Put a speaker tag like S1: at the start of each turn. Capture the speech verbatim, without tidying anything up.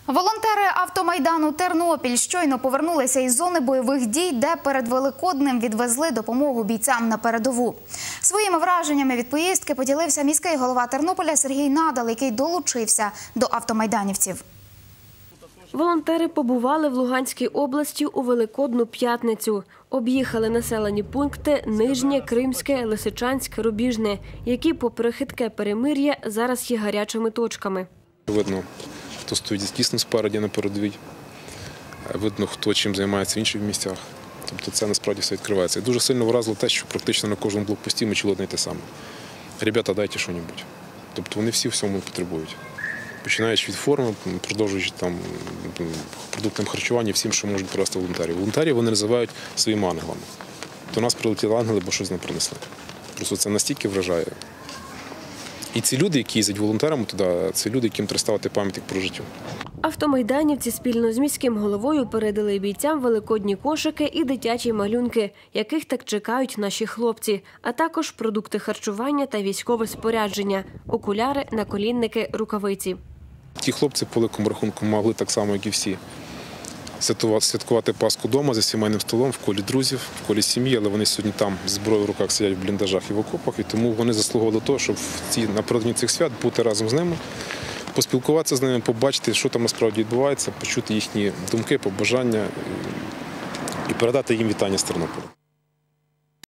S1: Волонтери автомайдану «Тернопіль» щойно повернулися із зони бойових дій, де перед Великоднем відвезли допомогу бійцям на передову. Своїми враженнями від поїздки поділився міський голова Тернополя Сергій Надал, який долучився до автомайданівців.
S2: Волонтери побували в Луганській області у Великодну п'ятницю. Об'їхали населені пункти Нижнє, Кримське, Лисичанськ, Рубіжне, які, попри хитке перемир'я, зараз є гарячими точками.
S3: Видно, хто стоїть дійсно спереді на передовій, видно, хто чим займається в інших місцях. Тобто це насправді все відкривається. І дуже сильно вразило те, що практично на кожному блокпості ми чули одне й те саме. Ребята, дайте щось. Тобто вони всі всьому потребують. Починаючи від форми, продовжуючи там продуктам харчування, всім, що можуть привезти волонтерів. Волонтерів вони називають своїми ангелами. До нас прилетіли ангели, бо щось не принесли. Просто це настільки вражає. І ці люди, які їздять волонтерами туди, це люди, яким треба ставити пам'ятник про життя.
S2: Автомайданівці спільно з міським головою передали бійцям великодні кошики і дитячі малюнки, яких так чекають наші хлопці, а також продукти харчування та військове спорядження – окуляри, наколінники, рукавиці.
S3: Ті хлопці, по великому рахунку, могли так само, як і всі, святкувати Пасху вдома за сімейним столом, в колі друзів, в колі сім'ї, але вони сьогодні там зі зброєю в руках сидять в бліндажах і в окопах, і тому вони заслуговували того, щоб напередодні цих свят бути разом з ними, поспілкуватися з ними, побачити, що там насправді відбувається, почути їхні думки, побажання і передати їм вітання з Тернополя.